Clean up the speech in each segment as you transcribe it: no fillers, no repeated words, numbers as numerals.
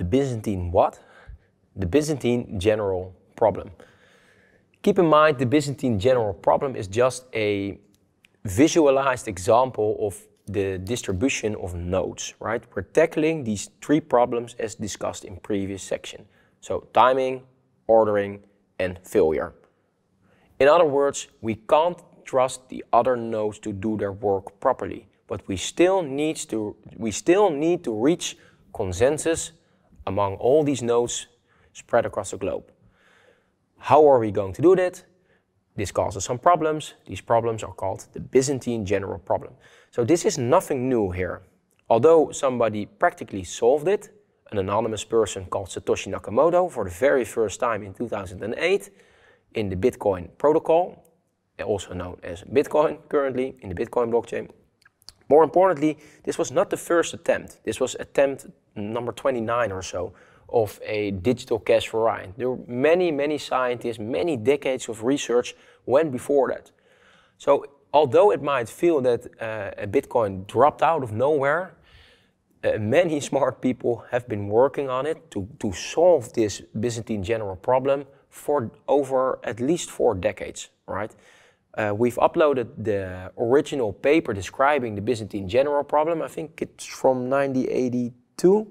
The Byzantine what? The Byzantine general problem. Keep in mind, the Byzantine general problem is just a visualized example of the distribution of nodes, right? We're tackling these three problems as discussed in previous section. So timing, ordering, and failure. In other words, we can't trust the other nodes to do their work properly, but we still need to reach consensus among all these nodes spread across the globe. How are we going to do that? This causes some problems. These problems are called the Byzantine general problem. So this is nothing new here. Although somebody practically solved it, an anonymous person called Satoshi Nakamoto for the very first time in 2008 in the Bitcoin protocol, also known as Bitcoin currently in the Bitcoin blockchain. More importantly, this was not the first attempt. This was attempt number 29 or so of a digital cash variant. There were many scientists, many decades of research went before that. So although it might feel that Bitcoin dropped out of nowhere, many smart people have been working on it to solve this Byzantine general problem for over at least 4 decades, right? We've uploaded the original paper describing the Byzantine general problem. I think it's from 1982.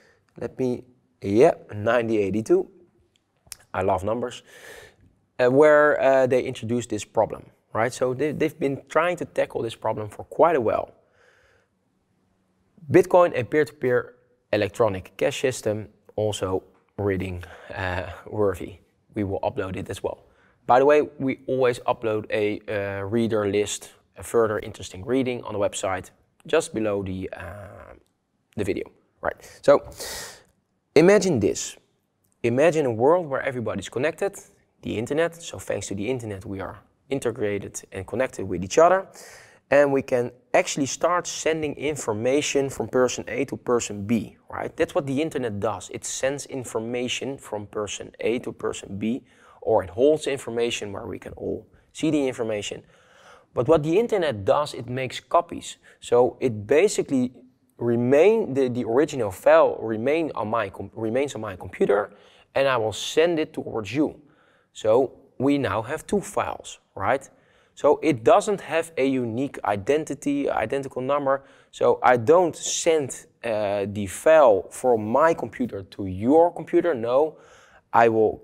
1982. I love numbers. Where they introduced this problem, right? So they've been trying to tackle this problem for quite a while. Bitcoin, a peer-to-peer electronic cash system, also reading worthy. We will upload it as well. By the way, we always upload a reader list, a further interesting reading on the website, just below the video, right? So imagine this. Imagine a world where everybody's connected, the internet. So thanks to the internet, we are integrated and connected with each other. And we can actually start sending information from person A to person B, right? That's what the internet does. It sends information from person A to person B, or it holds information where we can all see the information. But what the internet does, it makes copies. So it basically the original file remains on my computer, and I will send it towards you. So we now have 2 files, right? So it doesn't have a unique identical number. So I don't send the file from my computer to your computer. No, I will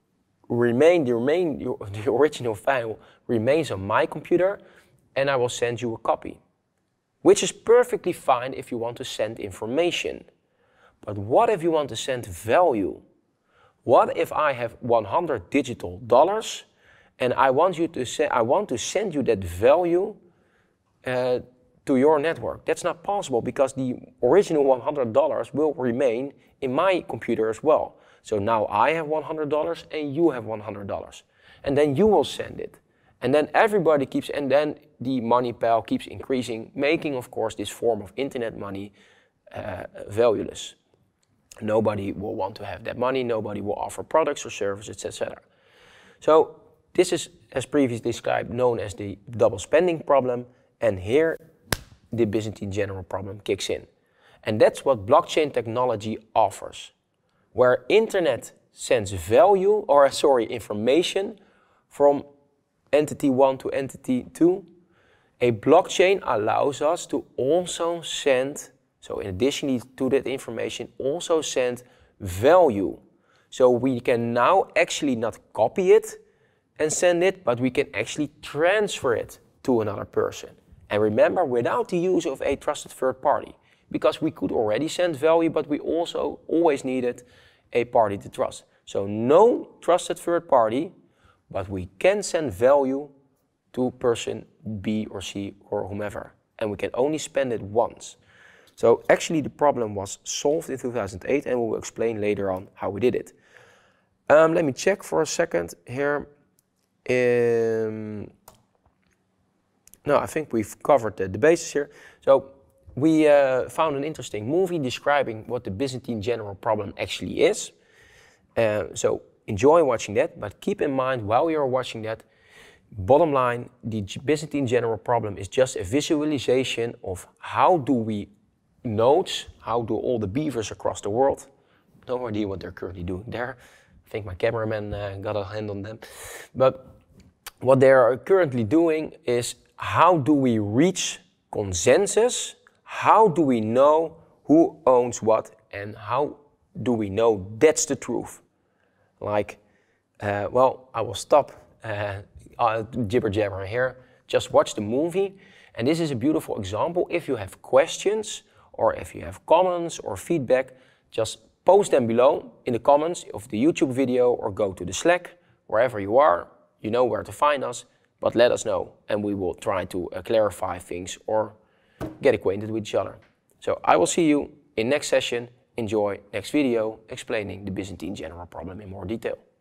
the original file remains on my computer, and I will send you a copy, which is perfectly fine if you want to send information. But what if you want to send value? What if I have 100 digital dollars and I want to send you that value to your network? That's not possible because the original $100 will remain in my computer as well. So now I have $100 and you have $100, and then you will send it, and then everybody keeps, and then the money pile keeps increasing, making of course this form of internet money valueless. Nobody will want to have that money. Nobody will offer products or services, etc. So this is, as previously described, known as the double spending problem, and here the Byzantine general problem kicks in. And that's what blockchain technology offers, where internet sends information from entity 1 to entity 2. A blockchain allows us to also send, so in addition to that information, also send value. So we can now actually not copy it and send it, but we can actually transfer it to another person. And remember, without the use of a trusted third party, because we could already send value, but we also always needed a party to trust. So no trusted third party, but we can send value to person B or C or whomever, and we can only spend it once. So actually the problem was solved in 2008, and we will explain later on how we did it. Let me check for a second here. No, I think we've covered the basis here. So we found an interesting movie describing what the Byzantine general problem actually is. So enjoy watching that, but keep in mind while you are watching that, bottom line, the Byzantine general problem is just a visualization of how do we nodes, how do all the beavers across the world No idea what they're currently doing there. I think my cameraman got a hand on them. But what they are currently doing is, how do we reach consensus? How do we know who owns what, and how do we know that's the truth? Like, well, I will stop jibber jabbering here. Just watch the movie, and this is a beautiful example. If you have questions or if you have comments or feedback, just post them below in the comments of the YouTube video, or go to the Slack, wherever you are. You know where to find us, but let us know, and we will try to clarify things or get acquainted with each other. So I will see you in next session. Enjoy next video explaining the Byzantine general problem in more detail.